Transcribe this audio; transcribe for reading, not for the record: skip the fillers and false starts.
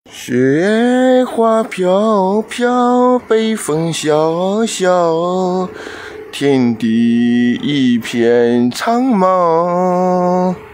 雪花飘飘，北风萧萧，天地一片苍茫。